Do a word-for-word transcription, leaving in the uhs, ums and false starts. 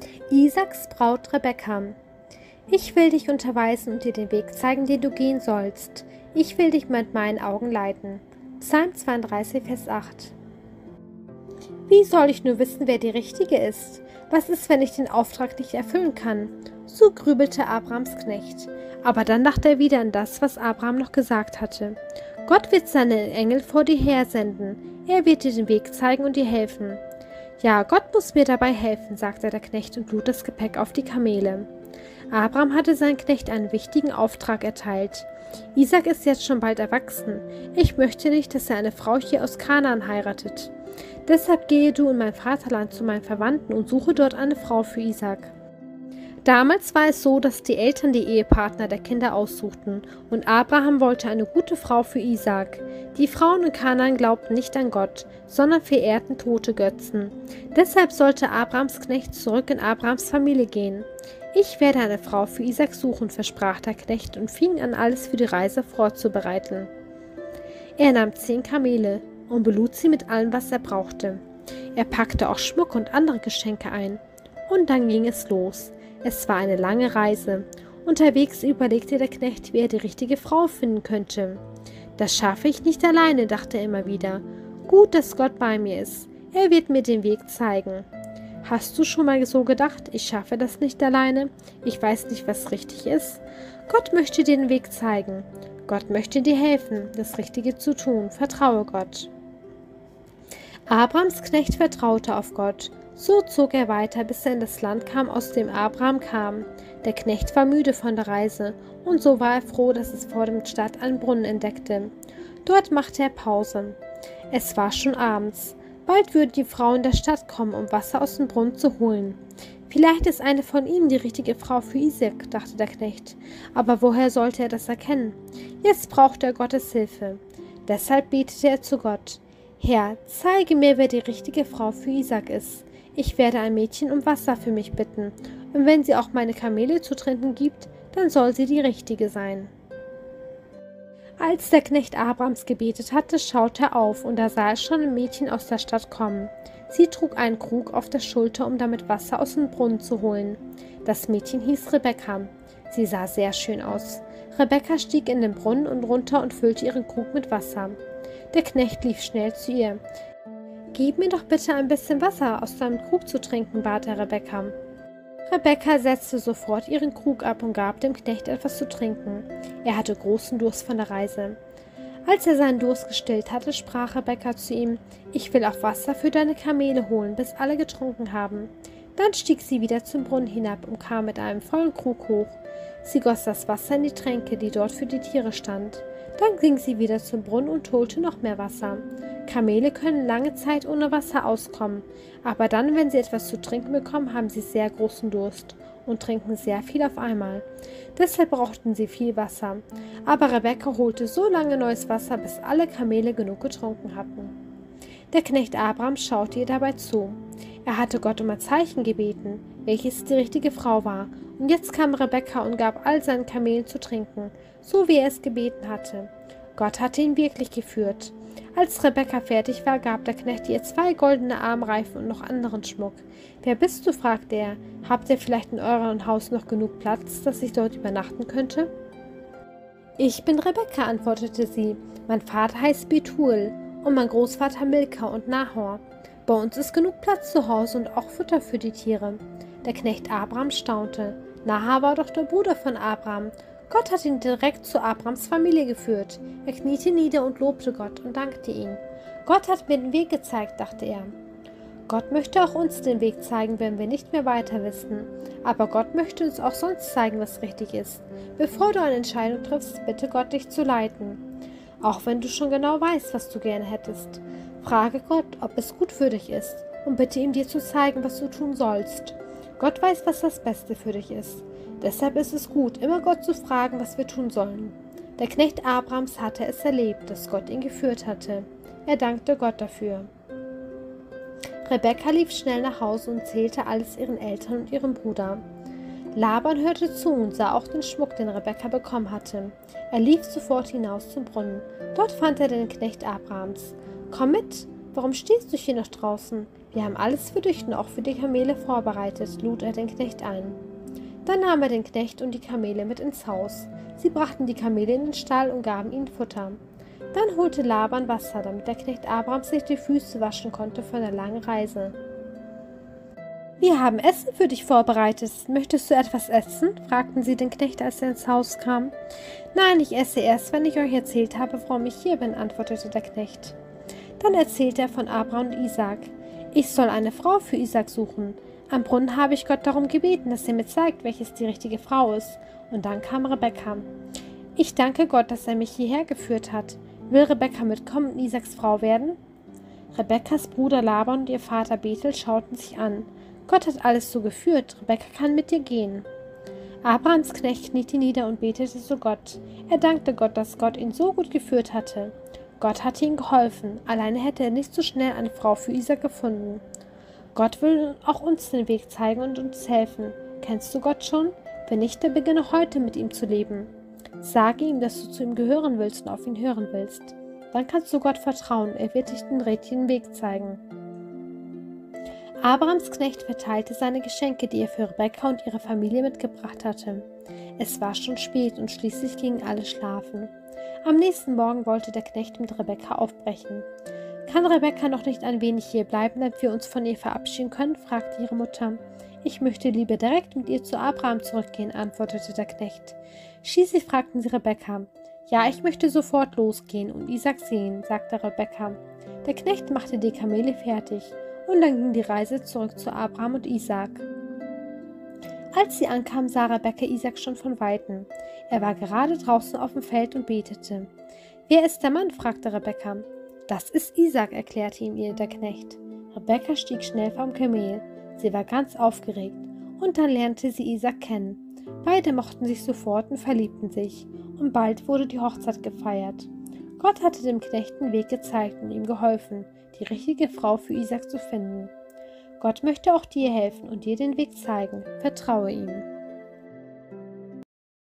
Isaaks Braut Rebekka. Ich will dich unterweisen und dir den Weg zeigen, den du gehen sollst. Ich will dich mit meinen Augen leiten. Psalm zweiunddreißig, Vers acht. Wie soll ich nur wissen, wer die Richtige ist? Was ist, wenn ich den Auftrag nicht erfüllen kann? So grübelte Abrams Knecht. Aber dann dachte er wieder an das, was Abraham noch gesagt hatte. Gott wird seine Engel vor dir hersenden. Er wird dir den Weg zeigen und dir helfen. Ja, Gott muss mir dabei helfen, sagte der Knecht und lud das Gepäck auf die Kamele. Abraham hatte seinem Knecht einen wichtigen Auftrag erteilt. Isaak ist jetzt schon bald erwachsen. Ich möchte nicht, dass er eine Frau hier aus Kanaan heiratet. Deshalb gehe du in mein Vaterland zu meinen Verwandten und suche dort eine Frau für Isaak. Damals war es so, dass die Eltern die Ehepartner der Kinder aussuchten und Abraham wollte eine gute Frau für Isaak. Die Frauen in Kanaan glaubten nicht an Gott, sondern verehrten tote Götzen. Deshalb sollte Abrahams Knecht zurück in Abrahams Familie gehen. Ich werde eine Frau für Isaak suchen, versprach der Knecht und fing an, alles für die Reise vorzubereiten. Er nahm zehn Kamele und belud sie mit allem, was er brauchte. Er packte auch Schmuck und andere Geschenke ein. Und dann ging es los. Es war eine lange Reise. Unterwegs überlegte der Knecht, wie er die richtige Frau finden könnte. Das schaffe ich nicht alleine, dachte er immer wieder. Gut, dass Gott bei mir ist. Er wird mir den Weg zeigen. Hast du schon mal so gedacht, ich schaffe das nicht alleine? Ich weiß nicht, was richtig ist. Gott möchte dir den Weg zeigen. Gott möchte dir helfen, das Richtige zu tun. Vertraue Gott. Abrahams Knecht vertraute auf Gott. So zog er weiter, bis er in das Land kam, aus dem Abraham kam. Der Knecht war müde von der Reise, und so war er froh, dass es vor der Stadt einen Brunnen entdeckte. Dort machte er Pause. Es war schon abends. Bald würden die Frauen der Stadt kommen, um Wasser aus dem Brunnen zu holen. Vielleicht ist eine von ihnen die richtige Frau für Isaak, dachte der Knecht. Aber woher sollte er das erkennen? Jetzt brauchte er Gottes Hilfe. Deshalb betete er zu Gott. Herr, zeige mir, wer die richtige Frau für Isaak ist. Ich werde ein Mädchen um Wasser für mich bitten, und wenn sie auch meine Kamele zu trinken gibt, dann soll sie die richtige sein. Als der Knecht Abrahams gebetet hatte, schaute er auf, und da sah er schon ein Mädchen aus der Stadt kommen. Sie trug einen Krug auf der Schulter, um damit Wasser aus dem Brunnen zu holen. Das Mädchen hieß Rebekka. Sie sah sehr schön aus. Rebekka stieg in den Brunnen und runter und füllte ihren Krug mit Wasser. Der Knecht lief schnell zu ihr. »Gib mir doch bitte ein bisschen Wasser aus deinem Krug zu trinken«, bat er Rebekka. Rebekka setzte sofort ihren Krug ab und gab dem Knecht etwas zu trinken. Er hatte großen Durst von der Reise. Als er seinen Durst gestillt hatte, sprach Rebekka zu ihm, »Ich will auch Wasser für deine Kamele holen, bis alle getrunken haben.« Dann stieg sie wieder zum Brunnen hinab und kam mit einem vollen Krug hoch. Sie goss das Wasser in die Tränke, die dort für die Tiere stand. Dann ging sie wieder zum Brunnen und holte noch mehr Wasser. Kamele können lange Zeit ohne Wasser auskommen, aber dann, wenn sie etwas zu trinken bekommen, haben sie sehr großen Durst und trinken sehr viel auf einmal. Deshalb brauchten sie viel Wasser. Aber Rebekka holte so lange neues Wasser, bis alle Kamele genug getrunken hatten. Der Knecht Abraham schaute ihr dabei zu. Er hatte Gott um ein Zeichen gebeten, welches die richtige Frau war, und jetzt kam Rebekka und gab all seinen Kamelen zu trinken, so wie er es gebeten hatte. Gott hatte ihn wirklich geführt. Als Rebekka fertig war, gab der Knecht ihr zwei goldene Armreifen und noch anderen Schmuck. »Wer bist du?« fragte er. »Habt ihr vielleicht in eurem Haus noch genug Platz, dass ich dort übernachten könnte?« »Ich bin Rebekka«, antwortete sie. »Mein Vater heißt Betuel und mein Großvater Milka und Nahor. Bei uns ist genug Platz zu Hause und auch Futter für die Tiere.« Der Knecht Abraham staunte. Nahor war doch der Bruder von Abraham. Gott hat ihn direkt zu Abrahams Familie geführt. Er kniete nieder und lobte Gott und dankte ihm. Gott hat mir den Weg gezeigt, dachte er. Gott möchte auch uns den Weg zeigen, wenn wir nicht mehr weiter wissen. Aber Gott möchte uns auch sonst zeigen, was richtig ist. Bevor du eine Entscheidung triffst, bitte Gott, dich zu leiten. Auch wenn du schon genau weißt, was du gerne hättest. Frage Gott, ob es gut für dich ist, und bitte ihm, dir zu zeigen, was du tun sollst. Gott weiß, was das Beste für dich ist. Deshalb ist es gut, immer Gott zu fragen, was wir tun sollen. Der Knecht Abrahams hatte es erlebt, dass Gott ihn geführt hatte. Er dankte Gott dafür. Rebekka lief schnell nach Hause und erzählte alles ihren Eltern und ihrem Bruder. Laban hörte zu und sah auch den Schmuck, den Rebekka bekommen hatte. Er lief sofort hinaus zum Brunnen. Dort fand er den Knecht Abrahams. »Komm mit! Warum stehst du hier noch draußen? Wir haben alles für dich und auch für die Kamele vorbereitet, lud er den Knecht ein. Dann nahm er den Knecht und die Kamele mit ins Haus. Sie brachten die Kamele in den Stall und gaben ihnen Futter. Dann holte Laban Wasser, damit der Knecht Abraham sich die Füße waschen konnte von der langen Reise. »Wir haben Essen für dich vorbereitet. Möchtest du etwas essen?« fragten sie den Knecht, als er ins Haus kam. »Nein, ich esse erst, wenn ich euch erzählt habe, warum ich hier bin«, antwortete der Knecht. Dann erzählte er von Abraham und Isaak. »Ich soll eine Frau für Isaak suchen. Am Brunnen habe ich Gott darum gebeten, dass er mir zeigt, welches die richtige Frau ist.« Und dann kam Rebekka. »Ich danke Gott, dass er mich hierher geführt hat. Will Rebekka mitkommen und Isaaks Frau werden?« Rebekkas Bruder Laban und ihr Vater Bethel schauten sich an. Gott hat alles so geführt, Rebekka kann mit dir gehen. Abrahams Knecht kniete nieder und betete zu Gott. Er dankte Gott, dass Gott ihn so gut geführt hatte. Gott hatte ihm geholfen, alleine hätte er nicht so schnell eine Frau für Isaak gefunden. Gott will auch uns den Weg zeigen und uns helfen. Kennst du Gott schon? Wenn nicht, dann beginne heute mit ihm zu leben. Sage ihm, dass du zu ihm gehören willst und auf ihn hören willst. Dann kannst du Gott vertrauen, er wird dich den richtigen Weg zeigen. Abrahams Knecht verteilte seine Geschenke, die er für Rebekka und ihre Familie mitgebracht hatte. Es war schon spät und schließlich gingen alle schlafen. Am nächsten Morgen wollte der Knecht mit Rebekka aufbrechen. »Kann Rebekka noch nicht ein wenig hier bleiben, damit wir uns von ihr verabschieden können?« fragte ihre Mutter. »Ich möchte lieber direkt mit ihr zu Abraham zurückgehen«, antwortete der Knecht. Schließlich fragten sie Rebekka. »Ja, ich möchte sofort losgehen und Isaak sehen«, sagte Rebekka. Der Knecht machte die Kamele fertig. Und dann ging die Reise zurück zu Abraham und Isaak. Als sie ankamen, sah Rebekka Isaak schon von Weitem. Er war gerade draußen auf dem Feld und betete. »Wer ist der Mann?« fragte Rebekka. »Das ist Isaak«, erklärte ihm ihr der Knecht. Rebekka stieg schnell vom Kamel. Sie war ganz aufgeregt. Und dann lernte sie Isaak kennen. Beide mochten sich sofort und verliebten sich. Und bald wurde die Hochzeit gefeiert. Gott hatte dem Knecht den Weg gezeigt und ihm geholfen, die richtige Frau für Isaak zu finden. Gott möchte auch dir helfen und dir den Weg zeigen. Vertraue ihm.